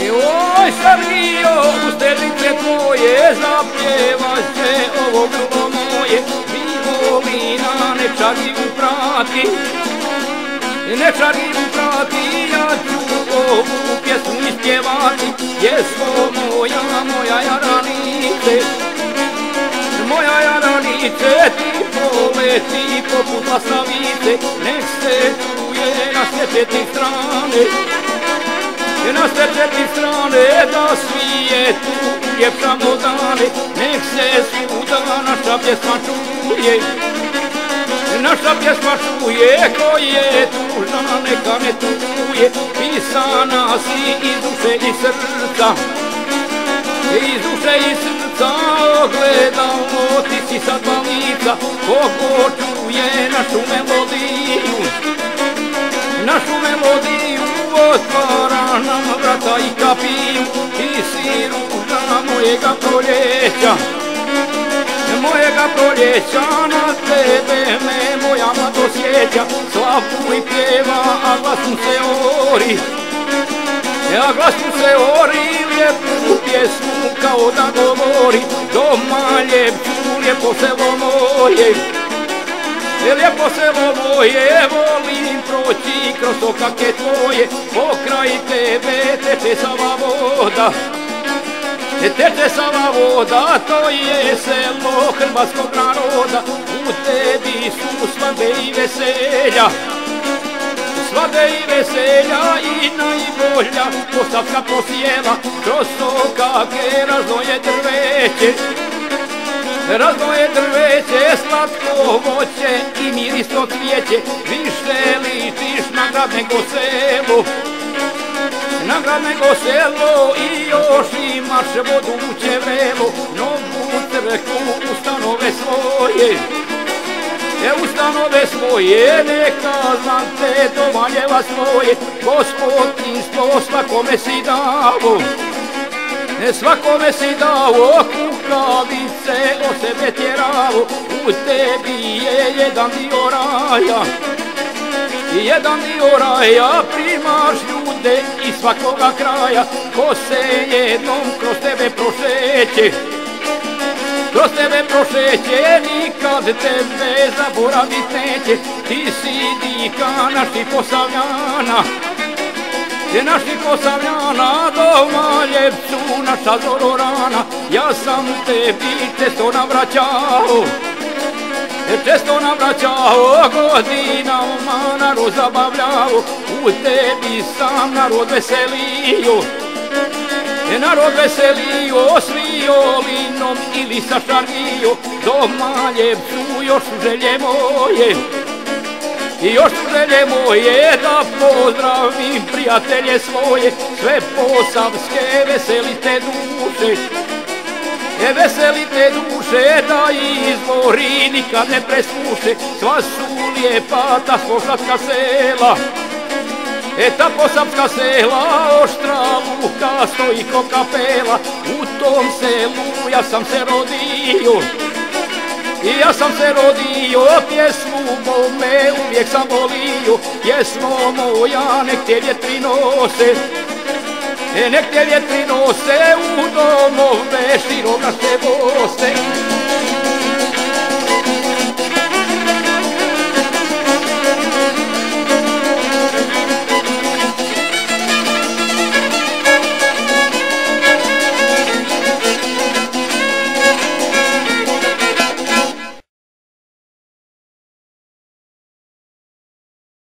Oj, Srbijo, u stežice tvoje zapjevaće ovo grlo moje. Violina nečariju prati, nečariju prati, ja ću ovu pjesmu ispjevati. Pjesmo moja, moja jaranice, moja jaranice, ti poleti poput lasavice. Nek se čuje na sve četiri strane, na sve četiri strane, da svijetu uljepšamo dane. Nek se svuda naša pjesma čuje, naša pjesma čuje. Ko je tužna neka ne tuje, pisana si iz duše i srca, iz duše i srca. Ogledalo ti si sa dva lica, kogo čuje našu melodiju, našu melodiju. Otvara nam vrata i kapiju, ti si ruža mojega proljeća, mojega proljeća. Na tebe me moja mladost sjeća, slavu i pjeva, a glas mu se ori, a glas mu se ori. Lijepu pjesmu kao da govori, doma ljepču, lijepo selo moje, lijepo selo moje. Volim proći kroz okake tvoje, pokraj tebe teče Sava voda, teče Sava voda. To je selo hrvatskog naroda, u tebi su svadbe i veselja, svadbe i veselja. I najbolja posavska posjela, kroz okake raznoje drveće, raznoje drveće, slatko voće i mirisno cvijeće. Više ličiš na grad nego selo, na grad nego selo. I još imaš voduće vrelo, novu crkvu ustanove svoje, ustanove svoje. Neka znam te domaljeva svoje, gospodinstvo svakome si davo, svakome si dao. Kukavice o sebe tjeravo, u tebi je jedan dio raja, jedan dio raja. Primaš ljude iz svakoga kraja, ko se jednom kroz tebe prošeće, kroz tebe prošeće. Nikad tebe zaboravit neće, ti si dika naših Posavljana, naših Posavljana. Doma ljepcu naša Zororana, ja sam tebi često navraćao, često navraćao. Godinama narod zabavljao, u tebi sam narod veselio, narod veselio. S violinom ili sa šargijom, doma ljepcu još želje moje, i još su želje moje, da pozdravim prijatelje svoje. Sve posavske veselite duše, veselite duše, da izvori nikad ne presluše. Sva su lijepa ta posavska sela, ta posavska sela. Oštra luka stoji ko kapela, u tom selu ja sam se rodio, i ja sam se rodio. Pjesmu mome uvijek sam volio, pjesmo moja nek te vjetri nose, nek te vjetri nose u domove širom naše Bosne.